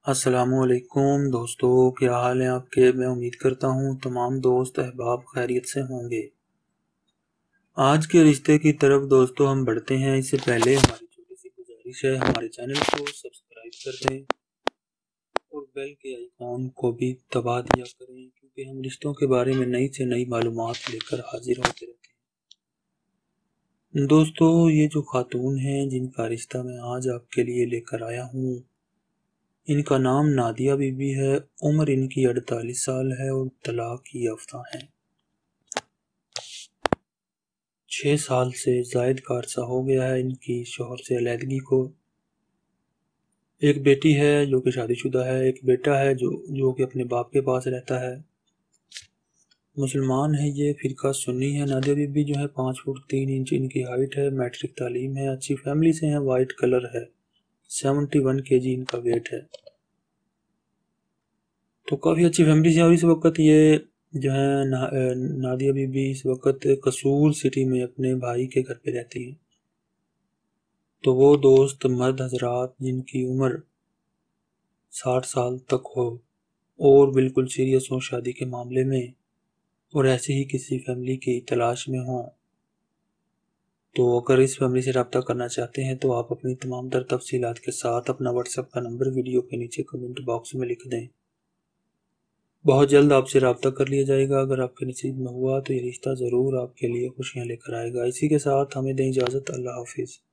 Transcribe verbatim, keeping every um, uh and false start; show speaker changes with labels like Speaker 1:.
Speaker 1: السلام علیکم دوستو، کیا حال ہیں آپ کے؟ میں امید کرتا ہوں تمام دوست احباب خیریت سے ہوں گے۔ آج کے رشتے کی طرف دوستو ہم بڑھتے ہیں، اس سے پہلے ہماری چھوٹی سی گزارش ہے، ہمارے چینل کو سبسکرائب کر دیں اور بیل کے آئیکن کو بھی دبا دیا کریں، کیونکہ ہم رشتوں کے بارے میں نئی سے نئی معلومات لے کر حاضر ہوتے رہتے ہیں۔ دوستو، یہ جو خاتون ہیں جن کا رشتہ میں آج آپ کے لیے لے کر آیا ہوں، ان کا نام نادیہ بی بی ہے۔ عمر ان کی اڑتالیس سال ہے اور طلاق یافتہ ہیں۔ چھ سال سے زائد کا عرصہ ہو گیا ہے ان کی شوہر سے علیحدگی کو۔ ایک بیٹی ہے جو کہ شادی شدہ ہے، ایک بیٹا ہے جو جو کہ اپنے باپ کے پاس رہتا ہے۔ مسلمان ہے، یہ فرقہ سنی ہے۔ نادیہ بی بی جو ہے پانچ فٹ تین انچ ان کی ہائٹ ہے، میٹرک تعلیم ہے، اچھی فیملی سے ہیں، وائٹ کلر ہے، سیونٹی ون کے جی ان کا ویٹ ہے۔ تو کافی اچھی فیملی سے، اور اس وقت یہ جو ہے نادیہ بی بی اس وقت قصور سٹی میں اپنے بھائی کے گھر پہ رہتی ہیں۔ تو وہ دوست مرد حضرات جن کی عمر ساٹھ سال تک ہو اور بالکل سیریس ہوں شادی کے معاملے میں، اور ایسے ہی کسی فیملی کی تلاش میں ہوں، تو اگر اس فیملی سے رابطہ کرنا چاہتے ہیں تو آپ اپنی تمام تر تفصیلات کے ساتھ اپنا واٹس ایپ کا نمبر ویڈیو کے نیچے کمنٹ باکس میں لکھ دیں۔ بہت جلد آپ سے رابطہ کر لیا جائے گا۔ اگر آپ کے نصیب میں ہوا تو یہ رشتہ ضرور آپ کے لیے خوشیاں لے کر آئے گا۔ اسی کے ساتھ ہمیں دیں اجازت۔ اللہ حافظ۔